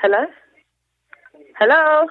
Hello? Hello?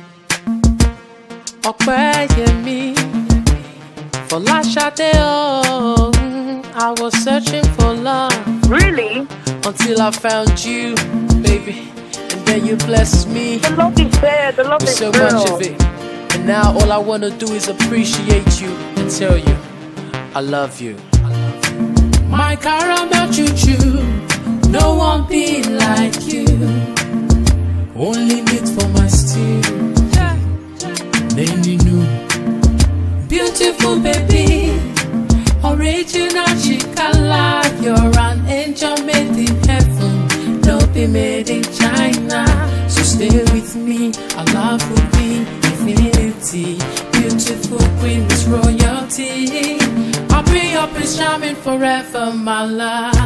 Opeyemi, for Lashade, I was searching for love. Really? Until I found you, baby, and then you blessed me. The love is there, the love with is so real. much of it. And now all I wanna do is appreciate you and tell you I love you. My caramel choo-choo, no one be like you. Only meat for my stew. Then you knew. Beautiful baby, original chicala. You're an angel made in heaven, no be made in China. So stay with me, our love will be infinity. Beautiful queen with royalty. I'll be your prince charming forever, my love.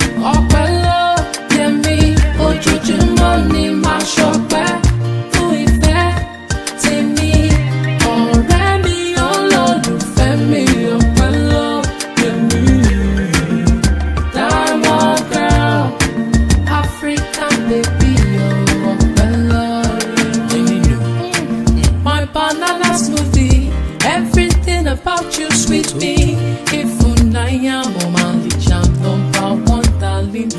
Opeyemi, ojoojúmọ́ ni màá ṣọpẹ́ fún ìfẹ́ tèmi. Ọ̀rẹ́ mi, olólùfẹ́ mi, Opeyemi. Diamond girl, African baby, Opeyemi. My banana smoothie, everything about you sweet me. If I am Omali Jam, number one darling,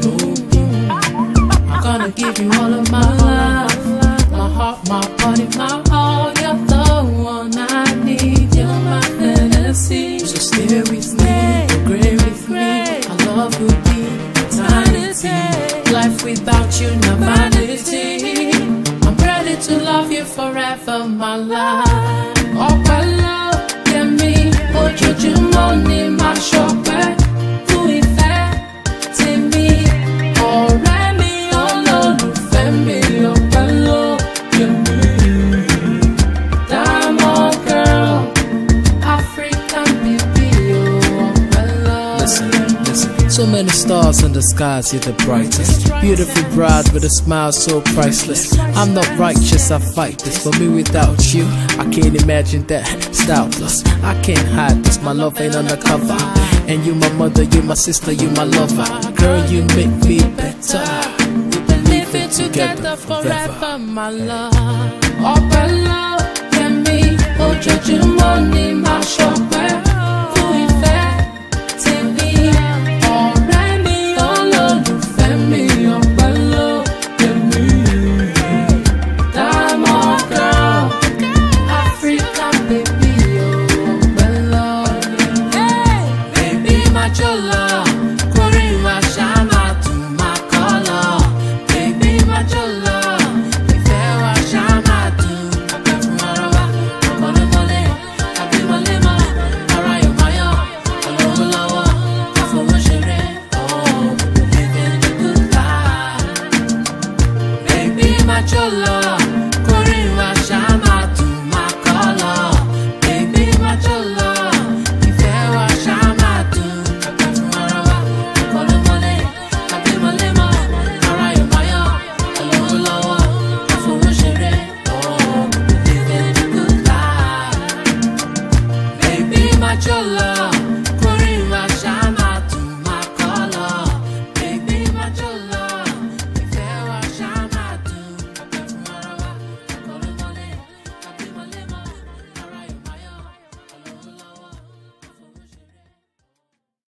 I'm gonna give you all of my love, my heart, my body, my all. You're the one I need, you're my fantasy. So stay with me, agree with me. Our love will be eternity. Life without you, no vanity. I'm ready to love you forever, my love. Opeyemi, ojoojúmọ́ ni màá ṣọpẹ́ fún ìfẹ́ tèmi. Ọ̀rẹ́ mi, olólùfẹ́ mi, Opeyemi. Diamond girl, African baby, Opeyemi. Listen, so many stars in the skies, you're the brightest. Beautiful bride with a smile so priceless. I'm not righteous, I fight this. For me without you, I can't imagine that. Style plus, I can't hide this. My love ain't undercover. And you my mother, you my sister, you my lover. Girl, you make me better. We live it together forever, my love. Opeyemi, ojoojúmọ́ ni màá ṣọpẹ́ fún ìfẹ́ tèmi. Ọ̀rẹ́ mi, olólùfẹ́ mi, Opeyemi. Diamond girl, African baby, Opeyemi. Baby, my chola, kori wa shama tu my color. Baby, my chola, ìfẹ́ wa shama tu. Akẹ́fùmọ́ra wa, akọ́lémọ́lé, abímọ́lémọ́, ara yóò máa yọ, olówó lọ́wọ́, àfọwọ́ṣeré, oh, living the good life. Baby, my chola, kori wa shama tu my color. Baby, my chola, ìfẹ́ wa shama tu. Akẹ́fùmọ́ra wa, akọ́lémọ́lé, abímọ́lémọ́, ara yóò máa yọ, olówó lọ́wọ́, àfọwọ́ṣeré, oh, living the good life. Baby, my chola.